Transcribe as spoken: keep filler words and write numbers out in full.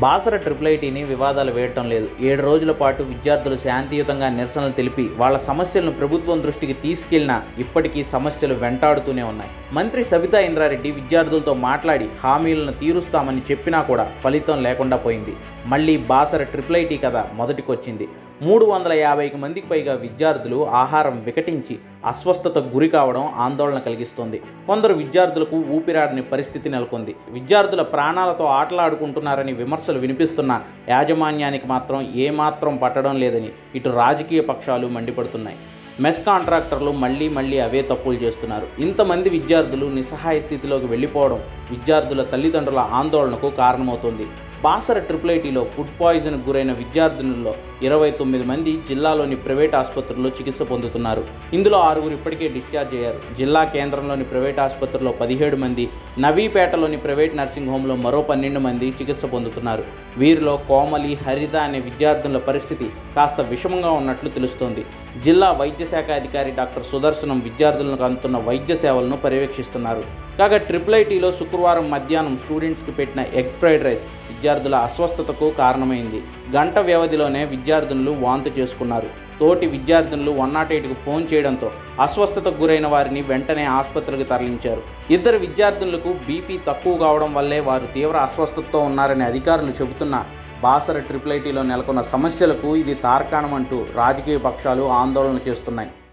Basara triple ఐటీని వివాదాలు వేయటం లేదు. ఏడు రోజుల పాటు విద్యార్థులు శాంతియుతంగా నిరసనలు తెలిపి వాళ్ళ సమస్యలను ప్రభుత్వం దృష్టికి తీసుకెళ్లినా ఇప్పటికీ సమస్యలు వెంటాడుతూనే ఉన్నాయి. మంత్రి సబితా ఇంద్రారెడ్డి విద్యార్థులతో మాట్లాడి హామీలను తీరుస్తామని చెప్పినా కూడా ఫలితం లేకుండా పోయింది. మళ్ళీ బాసర ట్రిపుల్ ఐటీ కథ మొదటికొచ్చింది. మూడు వందల యాభైకి మందికి పైగా విద్యార్థులు ఆహారం వికటించి అస్వస్థతకు గురి కావడం ఆందోళన కలిగిస్తోంది. కొందరు విద్యార్థులకు ఊపిరాడని పరిస్థితి నెలకొంది. విద్యార్థుల ప్రాణాలతో ఆటలాడుకుంటున్నారని విమర్శలు వినిపిస్తున్న యాజమాన్యానికి మాత్రం ఏమాత్రం పట్టడం లేదని ఇటు రాజకీయ పక్షాలు మండిపడుతున్నాయి. మెస్ కాంట్రాక్టర్లు మళ్ళీ మళ్ళీ అవే తప్పులు చేస్తున్నారు. ఇంతమంది విద్యార్థులు నిస్సహాయ స్థితిలోకి వెళ్ళిపోవడం విద్యార్థుల తల్లిదండ్రుల ఆందోళనకు కారణమవుతోంది. బాసర ట్రిపుల్ ఐటీలో ఫుడ్ పాయిజన్కు గురైన విద్యార్థినుల్లో ఇరవై తొమ్మిది మంది జిల్లాలోని ప్రైవేట్ ఆసుపత్రుల్లో చికిత్స పొందుతున్నారు. ఇందులో ఆరుగురు ఇప్పటికే డిశ్చార్జ్ అయ్యారు. జిల్లా కేంద్రంలోని ప్రైవేట్ ఆసుపత్రిలో పదిహేడు మంది, నవీపేటలోని ప్రైవేట్ నర్సింగ్ హోంలో మరో పన్నెండు మంది చికిత్స పొందుతున్నారు. వీరిలో కోమలి, హరిత అనే విద్యార్థుల పరిస్థితి కాస్త విషమంగా ఉన్నట్లు తెలుస్తోంది. జిల్లా వైద్య శాఖ అధికారి డాక్టర్ సుదర్శనం విద్యార్థులకు అందుతున్న వైద్య సేవలను పర్యవేక్షిస్తున్నారు. కాగా ట్రిపుల్ ఐటీలో శుక్రవారం మధ్యాహ్నం స్టూడెంట్స్కి పెట్టిన ఎగ్ ఫ్రైడ్ రైస్ విద్యార్థుల అస్వస్థతకు కారణమైంది. గంట వ్యవధిలోనే విద్యార్థినులు వాంతు చేసుకున్నారు. తోటి విద్యార్థినులు వన్ నాట్ ఎయిట్కు ఫోన్ చేయడంతో అస్వస్థతకు గురైన వారిని వెంటనే ఆసుపత్రికి తరలించారు. ఇద్దరు విద్యార్థినులకు బీపీ తక్కువ కావడం వల్లే వారు తీవ్ర అస్వస్థతతో ఉన్నారని అధికారులు చెబుతున్నా బాసర ట్రిపుల్ ఐటీలో నెలకొన్న సమస్యలకు ఇది తార్కాణం అంటూ రాజకీయ పక్షాలు ఆందోళన చేస్తున్నాయి.